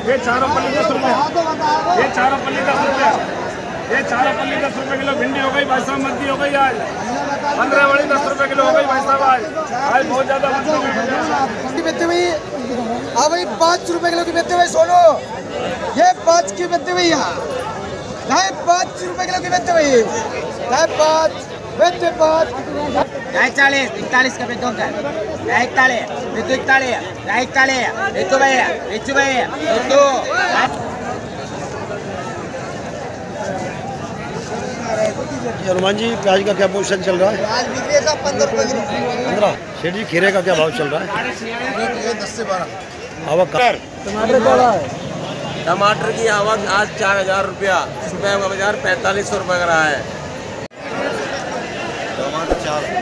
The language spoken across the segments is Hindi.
ये चारों पल्ली 10 रुपये, ये चारों पल्ली 10 रुपये, ये चारों पल्ली 10 रुपये किलो। भिंडी हो गई भाई साहब, मद्दी हो गई आज 15 बड़ी 10 रुपये किलो हो गई भाई साहब। आज बहुत ज़्यादा बेचते भाई। हाँ भाई 5 रुपये किलो की बेचते भाई। सोनो ये 5 की बेचते भैया, 5 रुपये किलो की बेचते भाई। 5 बेचते 5 40 41 का बेचो का 41 बेचो 41 बेचो भैया बेचो हनुमान जी प्याज का क्या पोजीशन चल रहा है? आज बिक रही है साहब 15 रुपये किलो। 15। सेठ जी खीरे का क्या भाव चल रहा है? 10 से 12। आवक टमाटर क्या है? टमाटर की आवक आज 4000 रुपया, सुबह का बाजार 4500 रुपये का रहा है। टमाटर 4।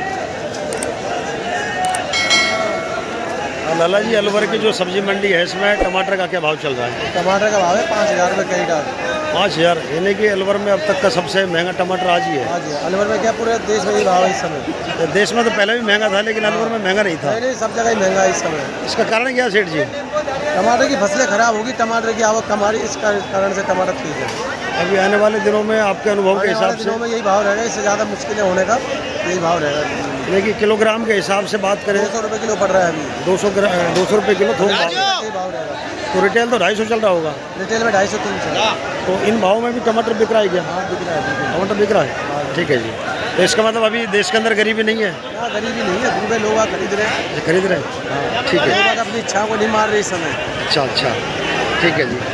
लाला जी अलवर की जो सब्जी मंडी है इसमें टमाटर का क्या भाव चल रहा है? टमाटर का भाव है 5000 रुपये क्विंटल। 5000, यानी कि अलवर में अब तक का सबसे महंगा टमाटर आज ही है। हाँ जी, अलवर में क्या पूरे देश में ही भाव है इस समय? तो देश में तो पहले भी महंगा था लेकिन अलवर में महंगा नहीं था। नहीं, सब जगह ही महंगा है इस समय। इसका कारण क्या सेठ जी? टमाटर की फसलें खराब होगी, टमाटर की आवक कम आ रही, इस कारण से टमाटर ठीक है। अभी आने वाले दिनों में आपके अनुभव के हिसाब से? दिनों में यही भाव रहेगा, इससे ज़्यादा मुश्किलें होने का यही भाव रहेगा। लेकिन किलोग्राम के हिसाब से बात करें 200 रुपये किलो पड़ रहा है अभी। 200 रुपये किलो थोक भाव। यही भाव रहेगा। तो रिटेल तो 250 चल रहा होगा। रिटेल में 250-300। तो इन भाव में भी टमाटर बिक रहा है क्या? हाँ बिक रहा है। टमाटर बिक रहा है, ठीक है जी। तो इसका मतलब अभी देश के अंदर गरीबी नहीं है? हाँ गरीबी नहीं है, दूसरे लोग खरीद रहे हैं। खरीद रहे हैं, ठीक है। लोग अपनी इच्छा को नहीं मार रहे इस समय। अच्छा, ठीक है जी।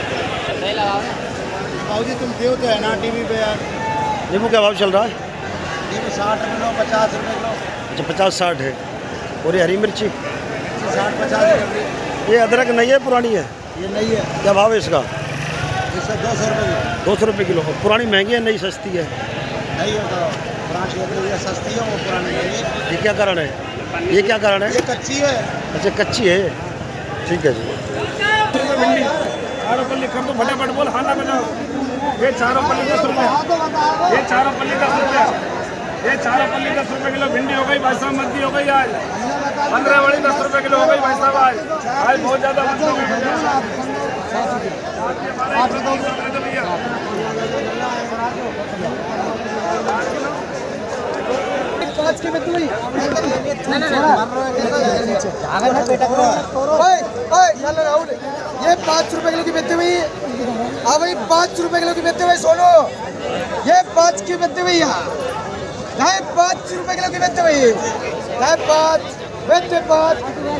जी तुम देव तो है ना टीवी पे यार। नींबू क्या भाव चल रहा है? नींबू 60 रुपये किलो, 50 रुपये किलो। अच्छा 50-60 है। और ये हरी मिर्ची 60-50 रुपये। ये अदरक नहीं है, पुरानी है? ये नहीं है। क्या भाव है इसका? इसका 200 रुपये किलो। 200 रुपये किलो। और पुरानी महंगी है, नई सस्ती है? नहीं है तो पुरानी सस्ती है, वो पुरानी नहीं है। ये क्या कारण है? ये क्या कारण है? ये कच्ची है। अच्छा कच्ची है, ठीक है जी। भिंडी चारों पल्ली कर दो फटाफट, बोल खाना बजाओ। ये चारों पल्ली 10 रुपये, ये चारों पल्ली 10 रुपये, ये चारों पल्ली 10 रुपये किलो। भिंडी हो गई भाई साहब, मद्दी हो गई आज 15 बड़ी 10 रुपये किलो हो गई भाई साहब। आज बहुत ज़्यादा ये 5 रुपये किलो की बेचते हुई। हाँ भाई 5 रुपये किलो की बेचते हुए। सोनो ये 5 की बेचते हुई। 5 रुपये किलो की बेचते हुई। 5 बेचते 5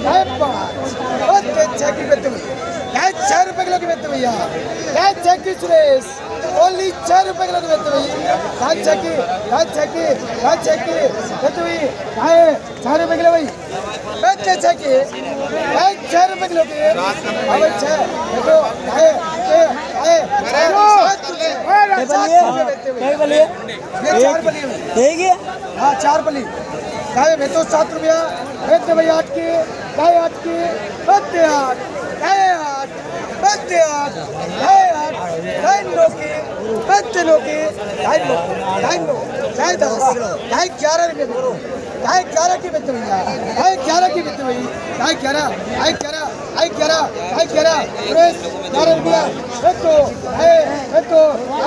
6 की बेचते हुई। 6 रुपये किलो की बेचते भैया। 6 की सुरेश ओनली 6 रुपये किलो की बेचते भैया। 6 की बेचते हुई। 4 रुपये किलो भाई बेचते 6 की। 6 रुपये किलो की। हाँ भाई 6 देखो हाँ 4 पली गाय भेजो 7 रुपया बेचते भाई। 8 की गाय 8 की बेचते 8 बेचते 8 गाय 9 की बेचते 9 की गाय 9 गाय 10 गाय 11 रुपये गाय 11 की बेचते भैया। गाय 11 की बेचते भाई। गाय 11 गाय 11 गाय 11 गाय 11 सुरेश 11 रुपया बेचो बेचो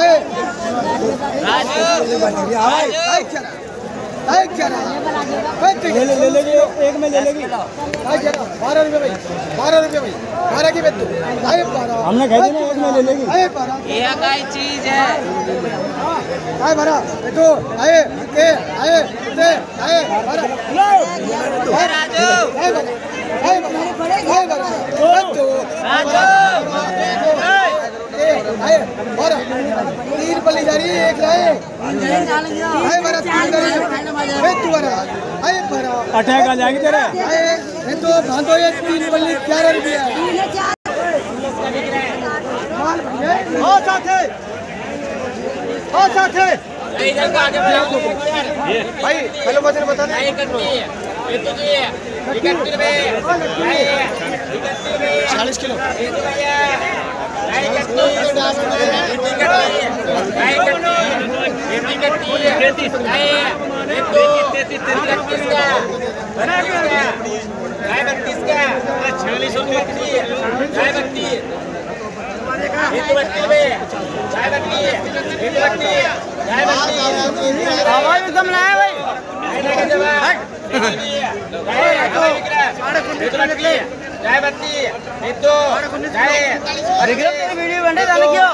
ले लेगी एक में ले लेगी। 12 रुपये भाई 12 रुपये भाई 12 की बेचो। 12 हमने कह दिया एक में ले लेगी। 12 ये काय चीज है? आए 12 बेचो आए के आए ते आए 12 राजू आए 12 3 पल्ली जा रही है। 1 लाए आए 12 3 तू 12 आए 12 अटैक आ जाएगी तेरे। आए तो बांधो ये 3 पल्ली 11 रुपया। भाई हेलो वजन बता दे। 40 किलो हेतु 32 भैया चाय 32 हेतु 32 चाय 32 आवाज एकदम लाया भाई वीडियो बन रही क्यों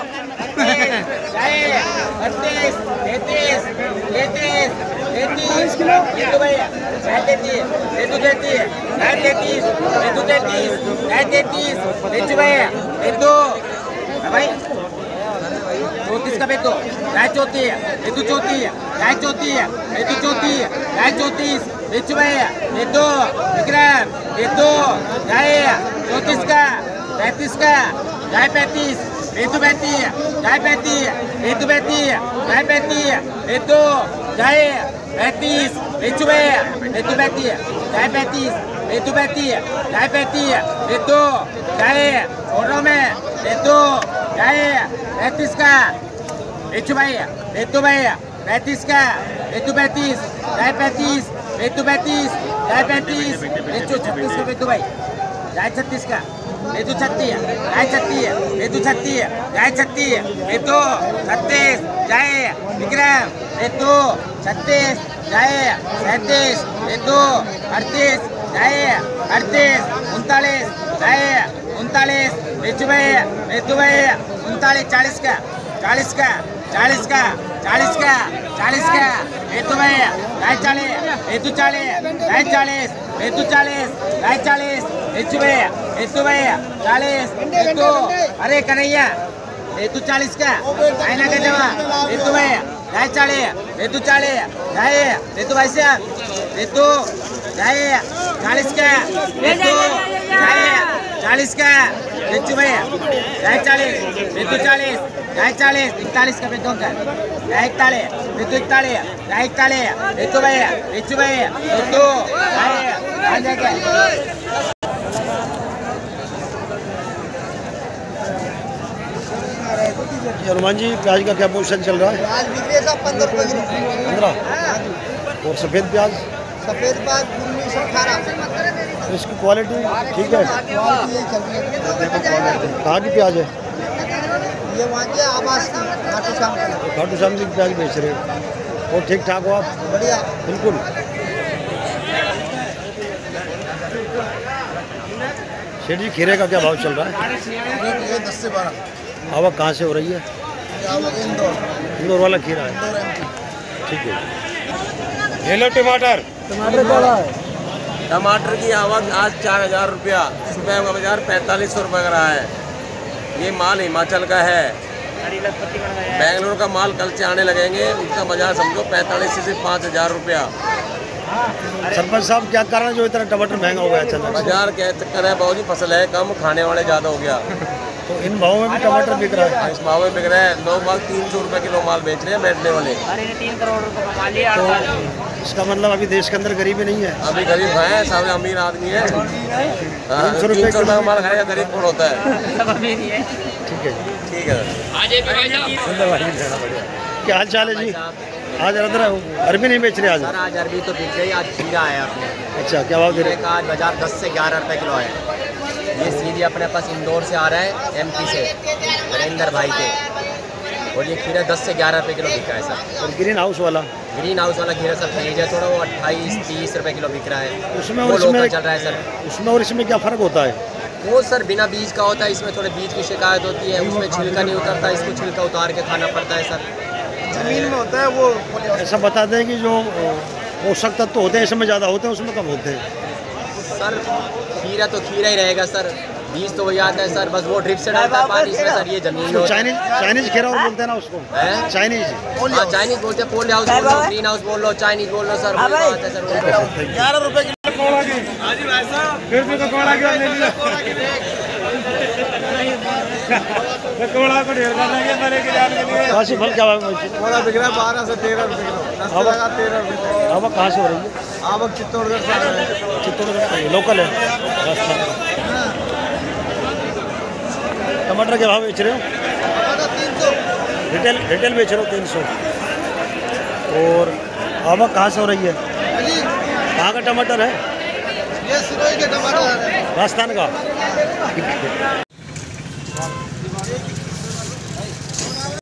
चौतीस का बेटो गाय चौथी है हेतु चौथी है गाय चौथी है हेतु चौथी है गाय 34 हेतु भैया हेतु विक्रम हेतु गाय 34 का 35 का गाय 35 हेतु 35 गाय 35 हेतु 35 गाय 35 हेतु गाय 35 हेतु भैया हेतु 35 गाय 35 हेतु 35 गाय 35 हेतु गाय फोटो में हेतु गाय 35 का हेतु भैया 35 का हेतु 35 गाय 35 हेतु 35 गाय 35 हेतु 36 का हेतु भाई गाय 36 का हेतु 36 गाय 36 हेतु 36 गाय 36 हेतु 36 गाय विक्रम हेतु 36 गाय 37 हेतु 38 गाय 38 39 गाय 39 हेतु भैया 39 40 का 40 का 40 का 40 का 40 का हेतु भैया गाय 40 हेतु 40 गाय 40 हेतु 40 गाय 40 हेतु भैया 40 हेतु अरे कन्हैया हेतु 40 का आईना का जवा हेतु भैया गाय 40 हेतु 40 गाय हेतु भाई साहब हेतु गाय 40 का हेतु गाय 40 का हेतु भैया गाय 40 हेतु 40 गाय 40 41 का बेटों का गाय 41 हेतु 41 गाय 41 हेतु भैया हेतु गाय आ जाएगा हनुमान जी प्याज का क्या पोजीशन चल रहा है? प्याज बिक रही है साहब 15 रुपए किलो 15 और सफ़ेद प्याज सफेद प्याज 19 18 इसकी क्वालिटी ठीक है? क्वालिटी यही चल रही है कहाँ की प्याज है? ये वहाँ के आवास की खाटू श्याम की खाटू श्याम जी की प्याज बेच रहे हो और ठीक ठाक हो आप? बढ़िया बिल्कुल। शेठ जी खीरे का क्या भाव चल रहा है? ये 10 से 12 आवक कहाँ से हो रही है? इंदौर वाला खीरा है, ठीक है। ये लो टमाटर टमाटर क्या है? टमाटर की आवक आज 4000 रुपया, सुबह का बाजार 4500 रुपये का रहा है। ये माल हिमाचल का है। बेंगलोर का माल कल से आने लगेंगे, उसका बाजार समझो 45 से 5000 रुपया। सरपंच साहब क्या कारण है जो इतना टमाटर महंगा हो गया अचानक? बाजार क्या चक्कर है, बहुत ही फसल है कम, खाने वाले ज़्यादा हो गया। तो इन भावों में भी टमाटर बिक रहा है? इस भाव में बिक रहा है। लोग बाग 300 रुपये किलो माल बेच रहे हैं बैठने वाले। 3 करोड़ रुपए कमा लिया तो इसका मतलब अभी देश के अंदर गरीबी नहीं है? अभी गरीब है, सामने अमीर आदमी है। 300 रुपये 300 रुपये का माल खाएगा, गरीब कौन होता है? ठीक है जी, ठीक है। क्या हाल चाल है जी? आज अरबी नहीं बेच रहे आज? सर आज अरबी तो बिक गई, आज खीरा है अपने। अच्छा, क्या भाव दे रहे? आज बाजार 10 से 11 रुपए किलो है। ये सीधी अपने पास इंदौर से आ रहा है, MP से नरेंद्र भाई के। और ये खीरा 10 से 11 रुपए किलो बिक रहा है सर। और ग्रीन हाउस वाला खीरा सर फ्रीज है थोड़ा, वो 28-30 रुपए किलो बिक रहा है। उसमें वो और इसमें लोकल चल रहा है सर। उसमें और इसमें क्या फ़र्क होता है? वो सर बिना बीज का होता है, इसमें थोड़े बीज की शिकायत होती है, उसमें छिलका नहीं उतरता, इसको छिलका उतार के खाना पड़ता है सर। जमीन में होता है वो ऐसा बता दें कि जो पोषक तत्व होते हैं इसमें ज़्यादा होते हैं, उसमें कम होते हैं। सर खीरा तो खीरा ही रहेगा सर, बीज तो वही आता है सर, बस वो ड्रिप से डालता है पानी इसमें सर। ये जमीन में चाइनीज खीरा और बोलते हैं ना उसको? चाइनीज चाइनीज बोलते हैं, पोली हाउस बोल लो, ग्रीन हाउस बोल लो, चाइनीज बोल लो सर। वही बात है सर। 11 रुपए किलो फिर भी तो कोड़ा क्यों ले लिया? कोड़ा को ढेर कर देंगे मेरे के जान के लिए। काशी फल क्या भाव? थोड़ा बिक रहा है 12 से 13 रुपए किलो, 10 से लगा 13 रुपए। आवक कहाँ से हो रही है? आवक चित्तौड़गढ़ से आ रहा है। चित्तौड़गढ़ का लोकल है राजस्थान। टमाटर के भाव बेच रहे हो? 300 रिटेल बेच रहे हो 300। और आवक कहाँ से हो रही है? कहाँ का टमाटर है? ये सिरोही के टमाटर है। राजस्थान का?